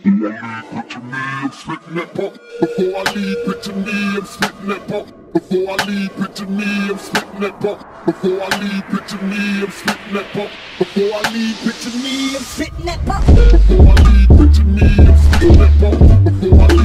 Before I leave, picture me, I'm spitting that pop. Before I leave, picture me, I'm spitting that pop. Before I leave, picture me, I'm spitting that pop. Before I leave, picture me, I'm spitting that pop. Before I leave, picture me, I'm spitting that pop. Before I leave,